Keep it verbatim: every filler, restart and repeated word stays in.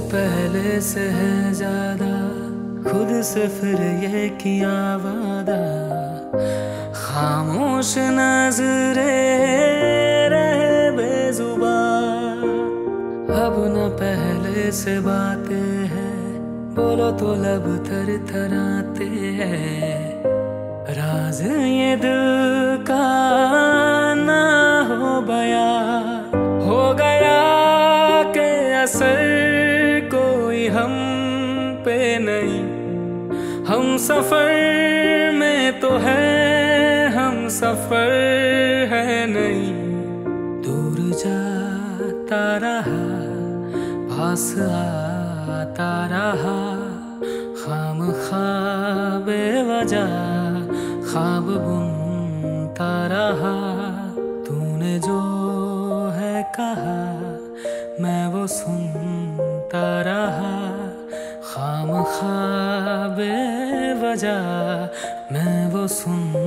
पहले से है ज्यादा, खुद से फिर ये किया वादा। खामोश नजरे रहे बेजुबान, अब न पहले से बातें हैं, बोलो तो लब थर थराते हैं। राज ये दिल का ना हो बया, हो गया कि असर कोई हम पे नहीं। हम सफर में तो है, हम सफर है नहीं। दूर जाता रहा, पास आता रहा, खाम ख्वाब बेवजह ख्वाब बुनता रहा। तूने जो है कहा मैं वो सुनता रहा, खाम ख्वाब बेवजह मैं वो सुन